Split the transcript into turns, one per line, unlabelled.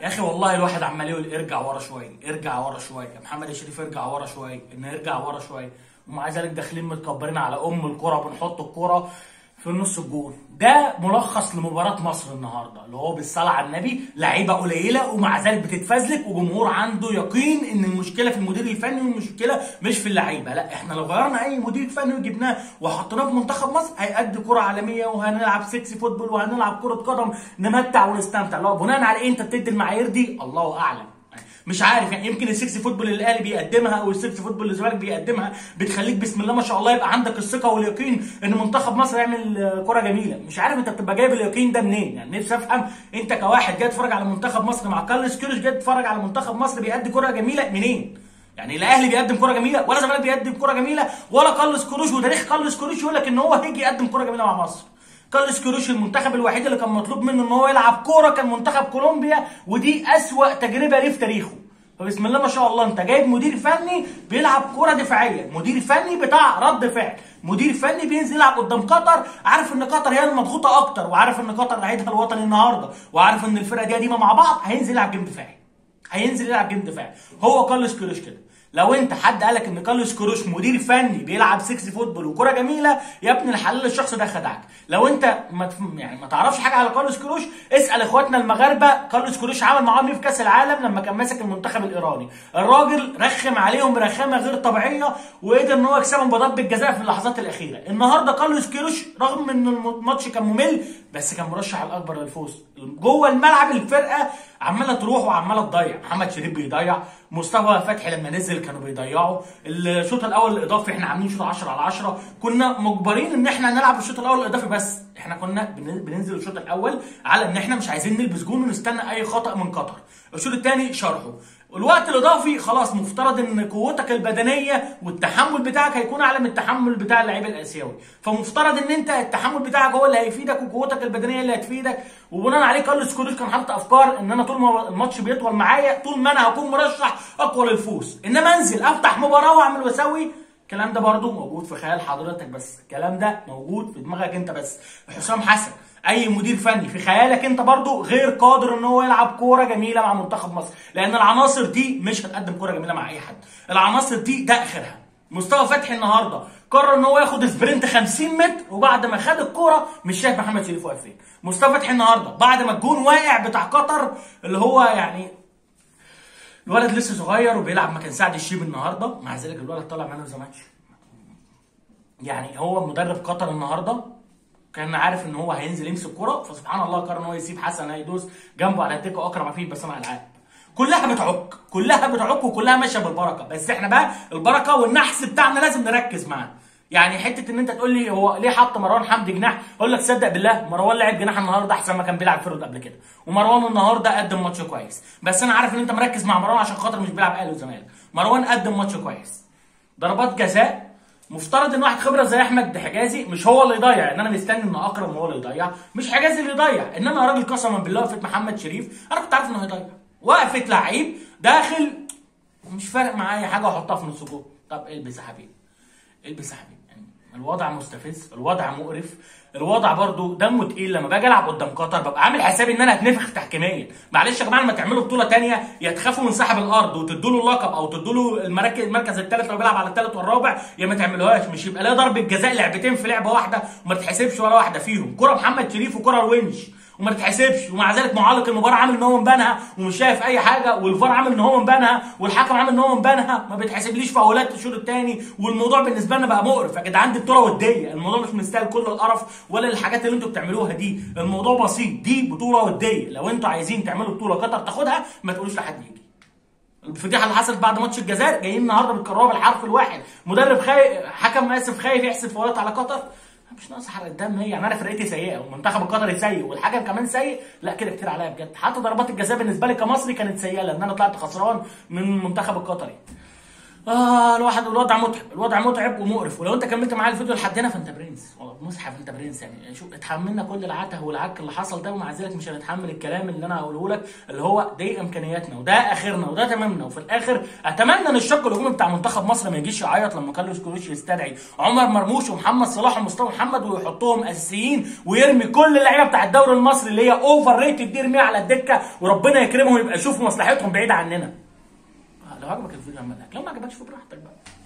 يا اخي والله الواحد عمال يقول ارجع ورا شويه، ارجع ورا شويه، محمد الشريف ارجع ورا شويه، ان ارجع ورا شويه، ومع ذلك داخلين متكبرين على الكره، بنحط الكره في النص الجول. ده ملخص لمباراه مصر النهارده، اللي هو بالصلاه على النبي لعيبه قليله ومع ذلك بتتفزلك، وجمهور عنده يقين ان المشكله في المدير الفني والمشكله مش في اللعيبه. لا، احنا لو غيرنا اي مدير فني وجبناه وحطيناه في منتخب مصر هيأدي كره عالميه، وهنلعب سكسي فوتبول، وهنلعب كره قدم نمتع ونستمتع. لو بناء على ايه انت بتدي المعايير دي؟ الله اعلم. مش عارف يعني، يمكن السكسي فوتبول اللي الاهلي بيقدمها او السكسي فوتبول اللي الزمالك بيقدمها بتخليك بسم الله ما شاء الله يبقى عندك الثقه واليقين ان منتخب مصر يعمل كره جميله. مش عارف انت بتبقى جايب اليقين ده منين؟ يعني نفسي افهم، انت كواحد جاي تتفرج على منتخب مصر مع كارلوس كيروش، جاي تتفرج على منتخب مصر بيأدي كره جميله منين؟ يعني لا اهلي بيقدم كره جميله، ولا الزمالك بيقدم كره جميله، ولا كارلوس كيروش وتاريخ كارلوس كيروش يقول لك ان هو هيجي يقدم كره جميله مع مصر. كارلوس كيروش المنتخب الوحيد اللي كان مطلوب منه ان هو يلعب كوره كان منتخب كولومبيا، ودي اسوأ تجربه ليه في تاريخه. فبسم الله ما شاء الله انت جايب مدير فني بيلعب كوره دفاعيه، مدير فني بتاع رد فعل، مدير فني بينزل يلعب قدام قطر، عارف ان قطر هي المضغوطه اكتر، وعارف ان قطر عيدها الوطني النهارده، وعارف ان الفرقه دي قديمه مع بعض، هينزل يلعب جيم دفاعي. هينزل يلعب جيم دفاعي. هو كارلوس كيروش كده. لو انت حد قالك ان كارلوس كيروش مدير فني بيلعب سكسي فوتبول وكره جميله، يا ابن الحلال الشخص ده خدعك. لو انت ما تعرفش حاجه على كارلوس كيروش، اسال اخواتنا المغاربه كارلوس كيروش عمل معاهم ايه في كاس العالم لما كان ماسك المنتخب الايراني. الراجل رخم عليهم رخامه غير طبيعيه، وقدر ان هو يكسبهم بضربه جزاء في اللحظات الاخيره. النهارده كارلوس كيروش رغم ان الماتش كان ممل، بس كان مرشح الاكبر للفوز. جوه الملعب الفرقه عماله تروح وعماله تضيع، محمد شريف بيضيع، مصطفى فتحي لما نزل كانوا بيضيعوا. الشوط الاول الاضافي احنا عاملين شوط 10 على 10، كنا مجبرين ان احنا نلعب الشوط الاول الاضافي، بس احنا كنا بننزل الشوط الاول على ان احنا مش عايزين نلبس جون ونستنى اي خطا من قطر. الشوط الثاني شرحه الوقت الاضافي خلاص، مفترض ان قوتك البدنيه والتحمل بتاعك هيكون اعلى من التحمل بتاع اللعيب الاسيوي، فمفترض ان انت التحمل بتاعك هو اللي هيفيدك وقوتك البدنيه اللي هتفيدك. وبناء عليه كارلوس كيروش كان حاطط افكار ان انا طول ما الماتش بيطول معايا، طول ما انا هكون مرشح اقوى للفوز، انما انزل افتح مباراه واعمل واسوي. الكلام ده برضو موجود في خيال حضرتك بس، الكلام ده موجود في دماغك انت بس. حسام حسن اي مدير فني في خيالك انت برضو غير قادر ان هو يلعب كوره جميله مع منتخب مصر، لان العناصر دي مش هتقدم كوره جميله مع اي حد. العناصر دي ده اخرها. مصطفى فتحي النهارده قرر ان هو ياخد سبرنت 50 متر، وبعد ما خد الكوره مش شايف محمد شريف واقف فين. مصطفى فتحي النهارده بعد ما الجون واقع بتاع قطر، اللي هو يعني الولد لسه صغير وبيلعب مكان سعد الشيبي النهارده، مع ذلك الولد طالع مان اوف ذا ماتش. يعني هو مدرب قطر النهارده كان عارف ان هو هينزل يمسك كوره، فسبحان الله قرر ان هو يسيب حسن هيدوس جنبه على الدكه واكرم عفيف بصنع العاب. كلها بتعك، كلها بتعك، وكلها ماشيه بالبركه، بس احنا بقى البركه والنحس بتاعنا لازم نركز معاه. يعني حته ان انت تقول لي هو ليه حط مروان حمدي جناح، اقول لك صدق بالله مروان لعب جناح النهارده احسن ما كان بيلعب فيرود قبل كده، ومروان النهارده قدم ماتش كويس، بس انا عارف ان انت مركز مع مروان عشان خاطر مش بيلعب اهلي وزمالك. مروان قدم ماتش كويس. ضربات جزاء مفترض ان واحد خبره زي احمد حجازي مش هو اللي يضيع، ان انا مستني ان اكرم هو اللي يضيع، مش حجازي اللي يضيع. انما راجل قسما بالله وقفت محمد شريف انا كنت عارف انه هيضيع، وقفت لعيب داخل مش فارق معايا حاجه واحطها في نص جول. طب البس يا حبيبي، البس يا حبيبي. يعني الوضع مستفز، الوضع مقرف، الوضع برضو دمه تقيل. لما باجي العب قدام قطر ببقى عامل حسابي ان انا اتنفخ تحكيميا. معلش يا جماعه، لما تعملوا بطوله ثانيه يا تخافوا من صاحب الارض وتدوا له اللقب او تدوا له المركز الثالث لو بيلعب على الثالث والرابع، يا ما تعملوهاش. مش يبقى لها ضربه جزاء لعبتين في لعبه واحده وما تتحسبش ولا واحده فيهم، كره محمد شريف وكره الونش وما تتحسبش، ومع ذلك معلق المباراه عامل ان هو مبانها ومش شايف اي حاجه، والفار عامل ان هو مبانها، والحكم عامل ان هو مبانها، ما بيتحسبليش فاولات الشوط الثاني. والموضوع بالنسبه لنا بقى مقرف يا جدعان. دي بطوله وديه، الموضوع مش مستاهل كل القرف ولا الحاجات اللي انتوا بتعملوها دي. الموضوع بسيط، دي بطوله وديه. لو انتوا عايزين تعملوا بطوله قطر تاخدها ما تقولوش لحد يجي. الفضيحه اللي حصلت بعد ماتش الجزائر جايين النهارده بتكرروها بالحرف الواحد. مدرب حكم خايف يحسب فاولات على قطر. مش ناقص حرق الدم. هي يعني انا فرقتي سيئه والمنتخب القطري سيء والحكم كمان سيء، لا كده كتير عليا بجد. حتى ضربات الجزاء بالنسبه لي كمصري كانت سيئه لان انا طلعت خسران من المنتخب القطري. الوضع متعب، الوضع متعب ومقرف. ولو انت كملت معايا الفيديو لحد هنا فانت برنس، والله مصحف انت برنس. يعني شوف اتحملنا كل العته والعك اللي حصل ده، ومع ذلك مش هنتحمل الكلام اللي انا هقوله لك، اللي هو دي امكانياتنا وده اخرنا وده تمامنا. وفي الاخر اتمنى ان الشق الهجومي بتاع منتخب مصر ما يجيش يعيط لما كارلوس كروش يستدعي عمر مرموش ومحمد صلاح ومصطفى محمد ويحطهم اساسيين، ويرمي كل اللعيبه بتاع الدوري المصري اللي هي اوفر ريتد دي يرميها على الدكه، وربنا يكرمهم يبقى يشوفوا مصلحتهم بعيده عننا. لو عجبك الفيديو اعمل لايك، لو ما عجبكش براحتك بقى.